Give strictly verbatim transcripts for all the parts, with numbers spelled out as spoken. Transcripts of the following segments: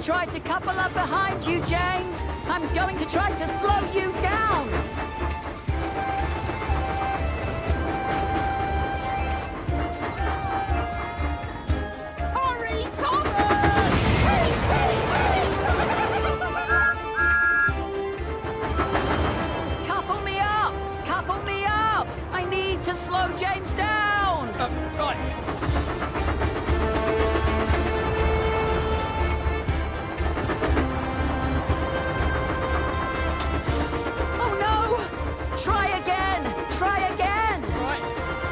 try to couple up behind you, James. I'm going to try to slow you down. Hurry, Thomas! Hurry, hurry, hurry! Couple me up! Couple me up! I need to slow James down! Uh, right. Oh no! Try again! Try again! Right.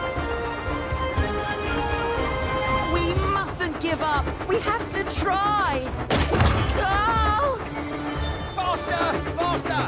We mustn't give up! We have to try! Oh! Faster! Faster!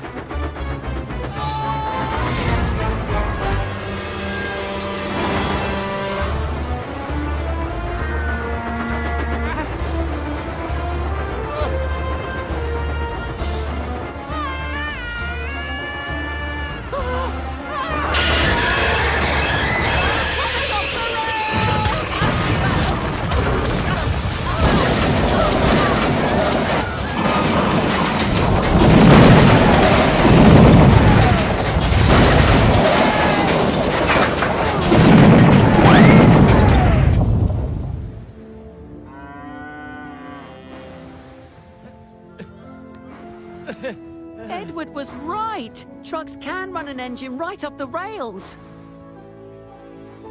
Edward was right. Trucks can run an engine right off the rails.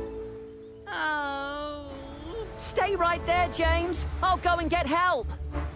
Oh. Stay right there, James. I'll go and get help.